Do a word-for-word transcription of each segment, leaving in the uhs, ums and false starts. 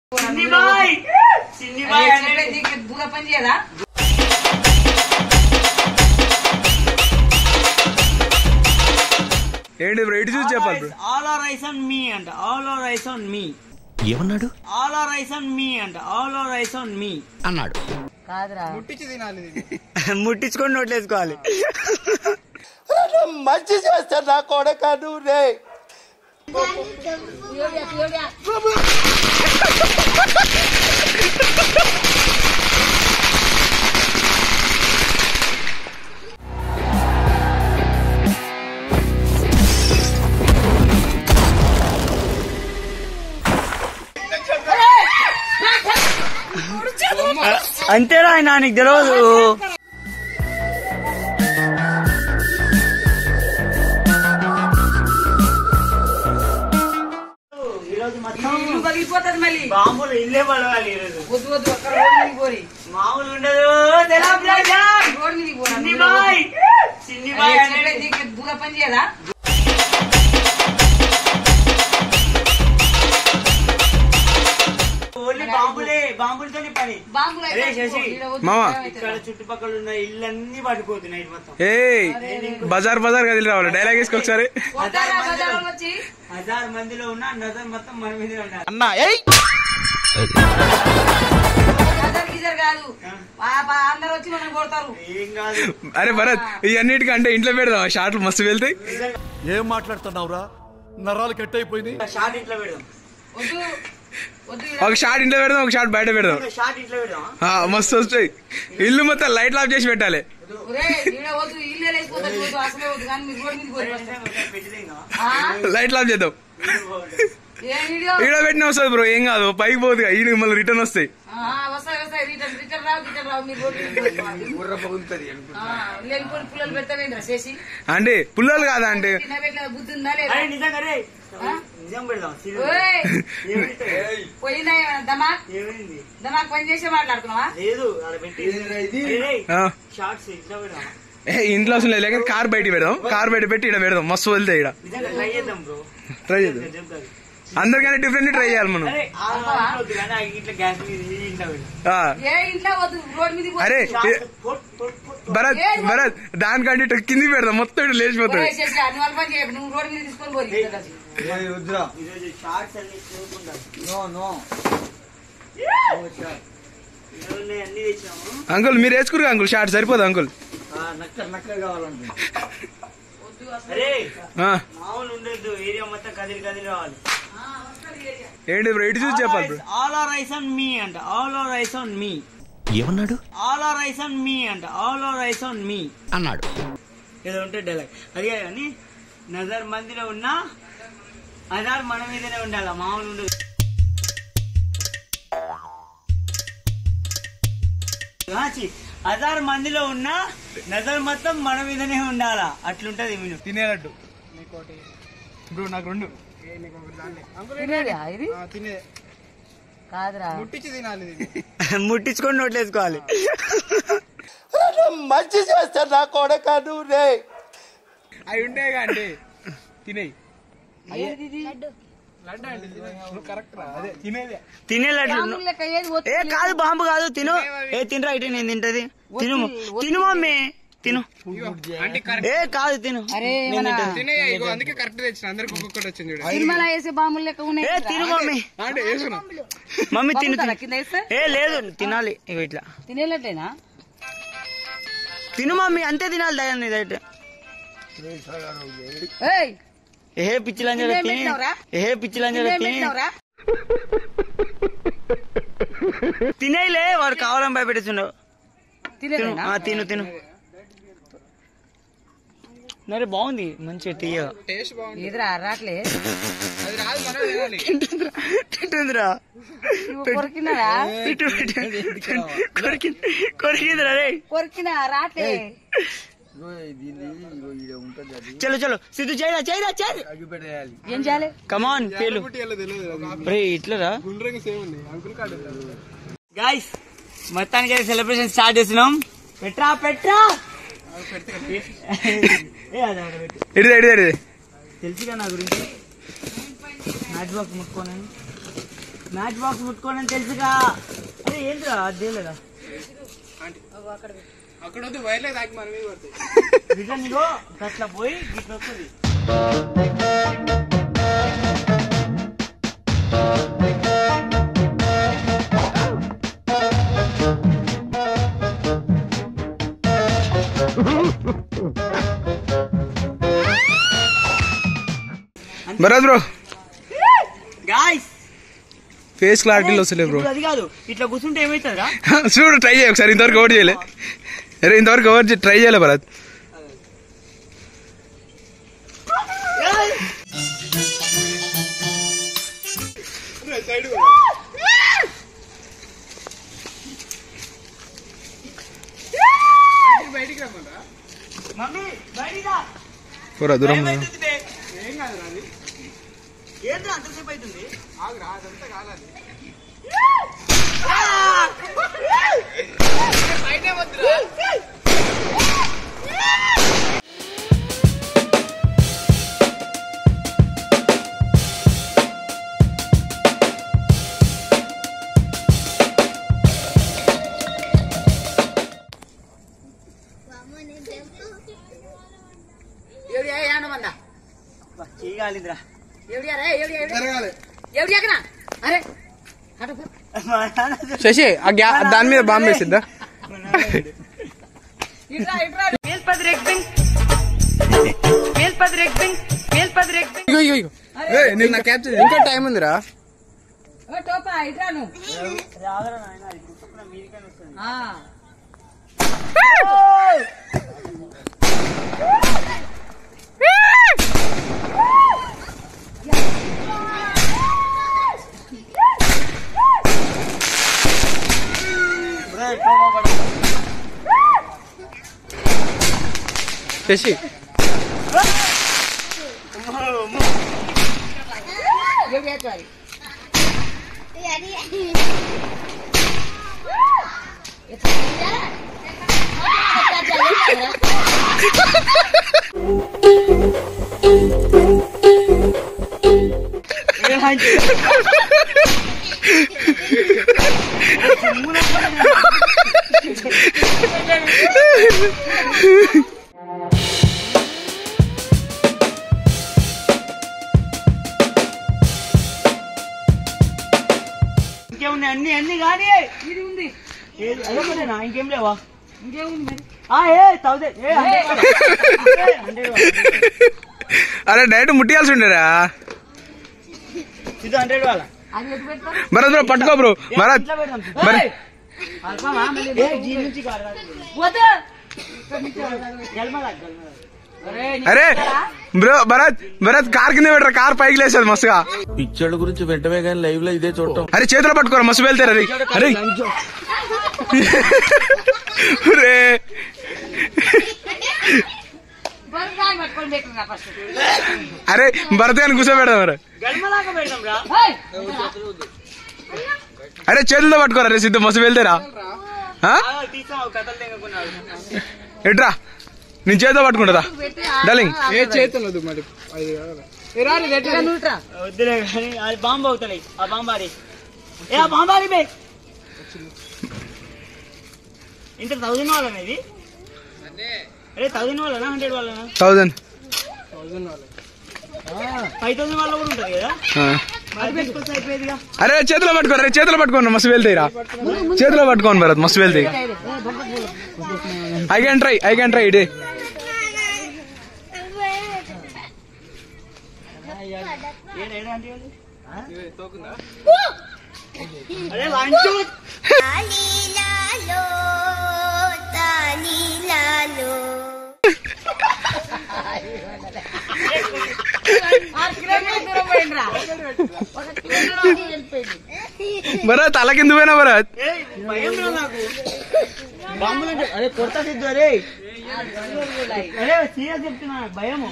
దూర పని చేయదా ఏంటి బ్రో ఇటు చూసి చెప్పాలి bro. All are eyes on me అంట all are eyes on me ఏమన్నాడు? All are eyes on me అంట all are eyes on me అన్నాడు. కాదురా ముట్టించి తినాలి ముట్టించుకొని నోట్లేసుకోవాలి. మంచి చేస్తా నా కొడక నువ్వు రే. అంతేరా ఆయన నీకు తెలియదు. పగిలిపోతుంది మళ్ళీ బాంబులు ఇల్లే పడవాలి ఈరోజు. వద్దు వద్దు అక్కడ రోడ్ మీద పోరి మామూలు ఉండదు. రోడ్ మీద చిన్ని బాయ్ చిన్ని బాయ్ దూర పని చేయదా ఓన్లీ బాంబులే బాంబులతోనే పని. బాంబులు అరే శశి మామ ఇక్కడ చుట్టుపక్కల ఉన్న ఇళ్ళన్నీ పడిపోతున్నాయి మొత్తం. ఏ బజార్ బజార్ కదిలి రావాలి. డైలాగ్ వేసుకో ఒకసారి. వచ్చి హజార్ మందిలో ఉన్న నజర్ మొత్తం మన మీదే ఉండాలి. అన్న ఏయ్ కాదు అందరు వచ్చి మనం కొడతారు. ఏం కాదు. అరే భరత్ ఇవన్నిటికీ అంటే ఇంట్లో పెడదాం షార్ట్లు మస్తు వెళ్తాయి. ఏం మాట్లాడుతున్నావురా? నరాలు కట్ అయిపోయింది. షార్ట్ ఇంట్లో పెడదాం. వద్దు వద్దు ఒక షార్ట్ ఇంట్లో పెడదాం ఒక షార్ట్ బయట పెడదాం. షార్ట్ ఇంట్లో పెడదాం. ఆ, మస్తు వస్తాయి. ఇల్లు మొత్తం లైట్ ఆఫ్ చేసి పెట్టాలి. వద్దు ఇల్లే లేచిపోతుంది వద్దు అసలే వద్దు కానీ మీరు రోడ్ మీద పోయి లైట్ ఆఫ్ చేద్దాం. ఏ వీడియో ఈడ పెట్టిన వస్తుంది బ్రో ఏం కాదు పైకి పోదు ఈ మళ్ళీ రిటర్న్ వస్తాయి. వస్తాయి వస్తాయి రిటర్న్ రిటర్న్ రావు రిటర్న్ రావు మీరు రోడ్ లేకపోతే పుల్లలు పెడతావేంద్ర చేసి అంటే పుల్లలు కాదా అంటే బుద్ధి ఉందా లేదా నిజంగా రే నిజం పెడదాం. పోయిందా దమాక్ ఏమైంది? దమాక్ పని చేసే మాట్లాడుతున్నావా? లేదు అక్కడ పెట్టి ఆ, షార్ట్స్ ఇంట్లో పెడదాం. ఏ, ఇంట్లో అవసరం లేదు లేకపోతే కార్ బయట పెడదాం. కార్ బయట పెట్టి ఇక్కడ పెడదాం మస్తు వెళ్తాయి. ఇక్కడ నిజంగా ట్రై చేద్దాం బ్రో. ట్రై చేద్దాం. అందరికన్నా డిఫరెంట్ ట్రై చేయాలి మనం. అరే ఆ వద్దు కానీ ఆ ఇంట్లో గ్యాస్ మీద ఇంట్లో పెడదాం. ఆ, ఏ ఇంట్లో వద్దు రోడ్ మీద అరే పొట్ పొట్ పొట్ భరత్ భరత్ దానికంటే ఇటు కింది పెడదాం మొత్తం ఇటు లేచిపోతుంది. అన్ని వాళ్ళ పని చేయకు నువ్వు రోడ్ మీద తీసుకొని పోయి ఈరోజు షార్ట్స్ అన్ని చూసుకుంటాం. ఈరోజు అన్ని తెచ్చాము. అంకుల్ మీరు వేసుకురు అంకుల్ షార్ట్ సరిపోదు అంకుల్. అరే ఆ, మామూలు ఉండద్దు. ఏరియా మొత్తం కదిలి కదిలి రావాలి. ఏంటి బ్రో ఇటు చూసి చెప్పాలి bro. All are eyes on me అంట all are eyes on me ఏమన్నాడు? All are eyes on me అంట all are eyes on me అన్నాడు. ఏదో ఉంటే డైలాగ్ అదే కానీ నజర్ మందిలో ఉన్నా హజార్ మన మీదనే ఉండాలి. మామూలు ఉండదు. హజార్ మందిలో ఉన్నా నజర్ మొత్తం మన మీదనే ఉండాలా అట్లుంటది. మీరు తినేటట్టు బ్రో నాకు రెండు తినే కాదురా ముట్టించి తినాలి. ముట్టించుకొని నోట్లేసుకోవాలి. మంచి చేస్తా నా కొడక నువ్వు రే. అవి ఉంటాయి అంటే తినేయి. తినే లడ్డు ఏ కాదు బాంబు కాదు. తిను ఏ తినరా ఇటు నేను తింటది. తిను తిను మమ్మీ తిను. ఏ కాదు తిను. అందుకే కరెక్ట్ తెచ్చిన అందరికి ఒక్కొక్కటి వచ్చింది. సినిమాలో వేసే బాంబులు లెక్క ఉన్నాయి. ఏ తిను మమ్మీ మమ్మీ తిను తిను. ఏ లేదు తినాలి. ఇగో ఇట్లా తినేలట్టేనా? తిను మమ్మీ అంతే తినాలి. దయాన్ని అయితే ఏ పిచ్చిలంజర తిని ఏ పిచ్చిలంజర తిని తినేలే. వాడు కావాలని భయపెట్టించుండవు. తిను తిను. మరి బాగుంది మంచిగా తీయ ఎదురా రాట్లే తింటుందిరా. కొరికినారా కొరికిందిరా రే కొరికినా రాట్లే. చలో చలో సిద్ధు చేయరా చేయరా చేయి. ఏం చేయాలి? కమాన్ పేలు రే ఇట్లరా గాయ్స్. మొత్తానికి అయితే సెలబ్రేషన్ స్టార్ట్ చేస్తున్నాం. పెట్రా పెట్రా తెలుసుగా నా గురించి మ్యాచ్ బాక్స్ ముట్టుకోనని మ్యాచ్ బాక్స్ ముట్టుకోనని తెలుసుగా. అరే ఏంద్రా అదేలేదా అక్కడ వద్దు వైర్లే తాకి మన మీద పడుతుంది. రిటర్న్ ఇగో అట్లా పోయి గిట్ల వస్తుంది. భరత్ బ్రో గాయ్స్ ఫేస్ క్లారిటీలో వస్తలే బ్రో. అది కాదు ఇట్లా కూర్చుంటే ఏమవుతుందిరా? చూడు ట్రై చేయ ఒకసారి. ఇంతవరకు కవర్ చేయలే. అరే ఇంతవరకు కవర్ ట్రై చేయలే భరత్. పోరా దూరం. ఏంద్రా అంతసేపు అవుతుంది? చేయగలిందిరా శశి ఆ గ్యా దాని మీద బాంబు వేసిద్దా? ఇగో ఇగో ఇగో నేను నా క్యాప్చర్. ఇంకా టైం ఉందిరా. శశి ఇంకేమున్నాయి? అన్ని అన్ని కానీ ఇది ఉంది. అదొకటేనా? ఇంకేం లేవా? ఇంకేముంది? అరే డైరెక్ట్ ముట్టియాల్సి ఉండేరా. భరత్ బ్రో పట్టుకో బ్రో. భరత్ అరే బ్రో భరత్ భరత్ కార్ కింద పెట్టరా. కార్ పైకి లేసేది మస్తుగా. పిక్చర్ల గురించి వెంటనే కానీ లైవ్ లో ఇదే చూడటం. అరే చేతిలో పట్టుకోరా మస్తు వెళ్తారు. అరే అరే అరే అరే భరత్ అని కూర్చోబెడదాం. మరి అరే చేతుల్లో పట్టుకోరా. రే సిద్ధు మస్తు వెళ్తారా. ఎట్రా నేను చేతిలో పట్టుకుంటుందా డార్లింగ్? ఏ చేతులు మరి వద్దులే కానీ అది బాంబు అవుతాయి. ఆ బాంబారి ఏ ఆ బాంబారి బే ఇంత థౌజండ్ వాళ్ళనా ఇది? అరే థౌజండ్ వాళ్ళనా హండ్రెడ్ వాళ్ళనా? థౌజండ్ ఫైవ్ థౌసండ్ వాళ్ళ కూడా ఉంటుంది కదా. అయిపోయేదిగా. అరే చేతిలో పట్టుకోరా. రే చేతిలో పట్టుకోండి మస్తు వెళ్తాయిరా. చేతిలో పట్టుకోండి భరత్ మస్తు వెళ్తాయి. I can try I can try ఇడే. అరే లంచ్ భరత్ తల కింద పోయినా భరత్. అరే కొడతా సిద్ధు. అరే అరే సీరియస్ చెప్తున్నా భయము.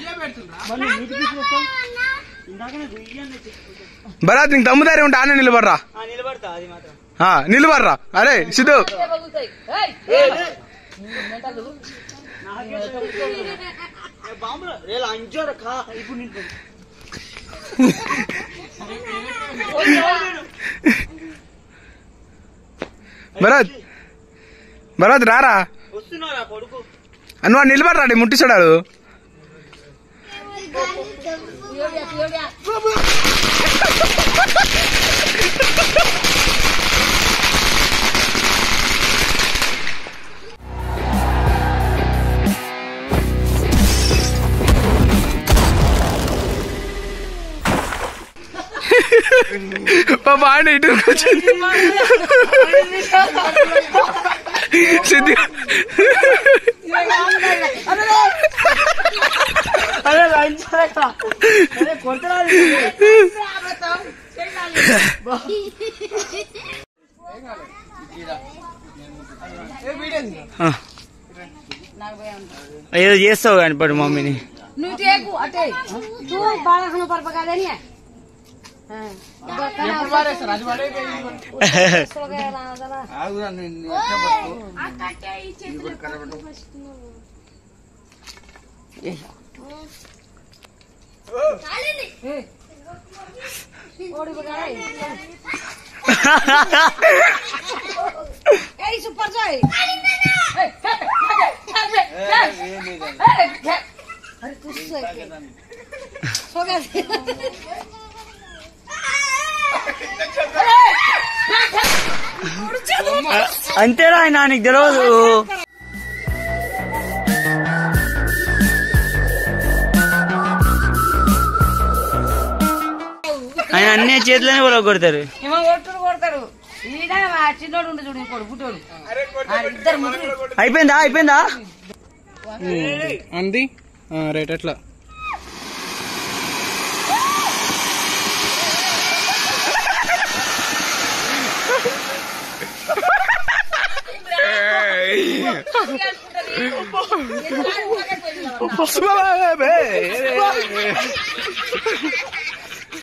భరత్ నీకు దమ్ముదారి ఉంటే ఆనే నిలబడరా. నిలబడతా అది మాత్రం. నిలబడరా. అరే సిద్ధు బాంబులు రే లంచోర కా ఇప్పుడు భరత్ భరత్ రారా నువ్వు నిలబడరాడి ముట్టిస్తాడు బాగా ఇటు వచ్చింది సిద్ధి ఏదో చేస్తావు కానీ పడు మమ్మీని నువ్వు టేకు అటే నువ్వు బాగా పరపకాదని సూపర్ జాయ్ అంతేరా ఆయన నీకు తెలియదు ఆయన అన్ని చేతిలోనే కూడా కొడతారు ఏమో కొట్టుడు కొడతారు ఈడ చిన్నోడు ఉండు చూడు ఇంకోడు పుట్టోడు ఇద్దరు ముగ్గురు అయిపోయిందా అయిపోయిందా అంది రైట్ అట్లా ఏ